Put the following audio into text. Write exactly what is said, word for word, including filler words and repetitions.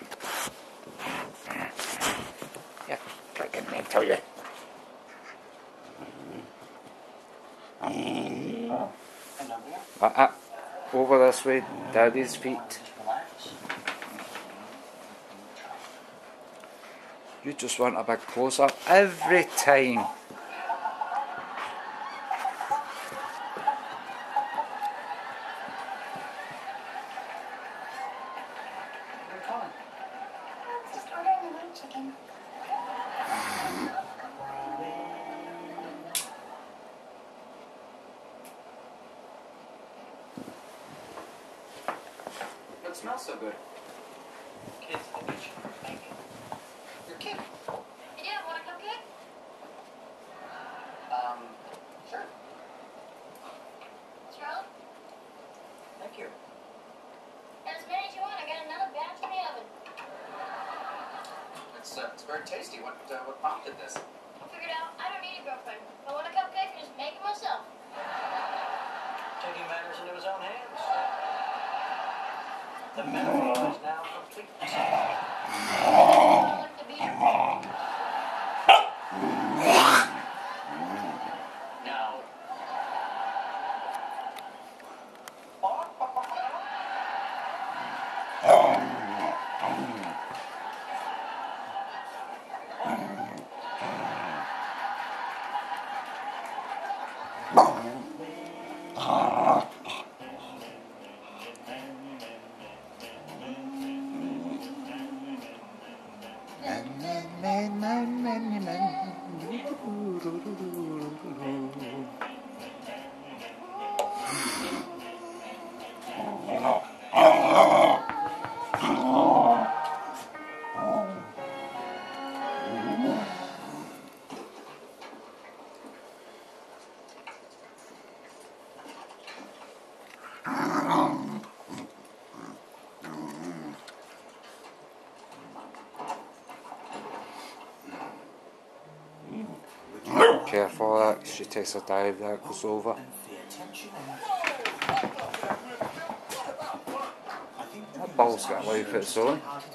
Yeah, look at me, tell you. Uh, uh, over this way, Daddy's feet. You just want a big close up every time. Just ordering a white chicken. It smells so good. Kids, I'll get you. Thank you. Your kid? Yeah, want a cupcake? Um, sure. Charlotte? Thank you. As many as you want. I got another batch in the oven. It's, uh, it's very tasty. What, uh, what prompted this? I figured out I don't need a girlfriend. If I want a cupcake, I just make it myself. Taking matters into his own hands. The memory is now complete. I like the beer. No. Careful of that, she takes a dive, that goes over. That ball's got life of its own.